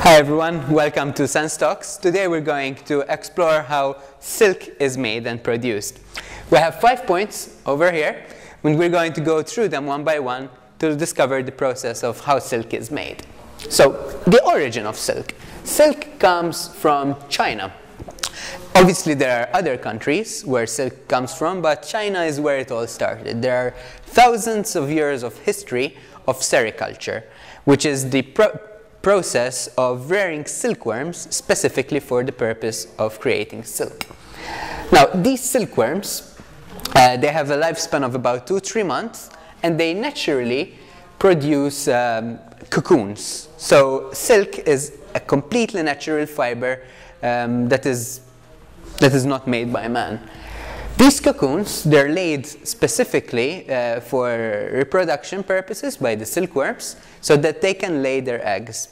Hi everyone, welcome to Sense Talks. Today we're going to explore how silk is made and produced. We have 5 points over here, and we're going to go through them one by one to discover the process of how silk is made. So, the origin of silk. Silk comes from China. Obviously there are other countries where silk comes from, but China is where it all started. There are thousands of years of history of sericulture, which is the process of rearing silkworms specifically for the purpose of creating silk. Now, these silkworms, they have a lifespan of about 2-3 months, and they naturally produce cocoons. So silk is a completely natural fiber that is not made by man. These cocoons, they're laid specifically for reproduction purposes by the silkworms so that they can lay their eggs.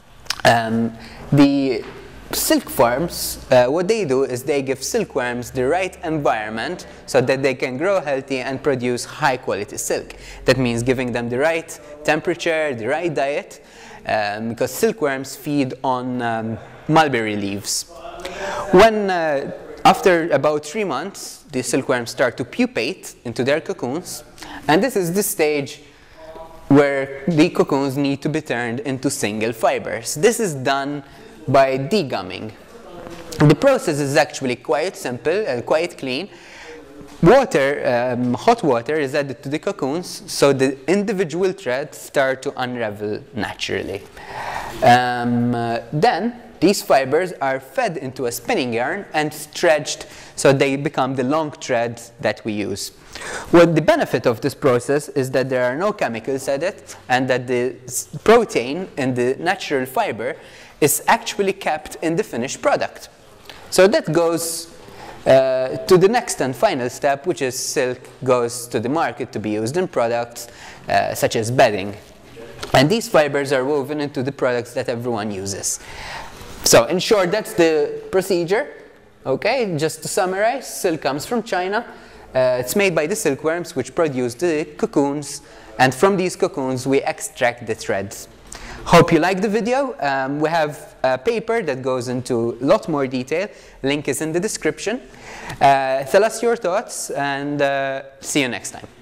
The silk farms, what they do is they give silkworms the right environment so that they can grow healthy and produce high quality silk. That means giving them the right temperature, the right diet, because silkworms feed on mulberry leaves. When after about 3 months, the silkworms start to pupate into their cocoons, and this is the stage where the cocoons need to be turned into single fibers. This is done by degumming. The process is actually quite simple and quite clean. Water, hot water is added to the cocoons so the individual threads start to unravel naturally. Then these fibers are fed into a spinning yarn and stretched so they become the long threads that we use. Well, the benefit of this process is that there are no chemicals added and that the protein in the natural fiber is actually kept in the finished product. So that goes to the next and final step, which is silk goes to the market to be used in products such as bedding. And these fibers are woven into the products that everyone uses. So in short, that's the procedure. Okay, just to summarize, silk comes from China. It's made by the silkworms, which produce the cocoons, and from these cocoons we extract the threads. Hope you liked the video. We have a paper that goes into a lot more detail. Link is in the description. Tell us your thoughts, and see you next time.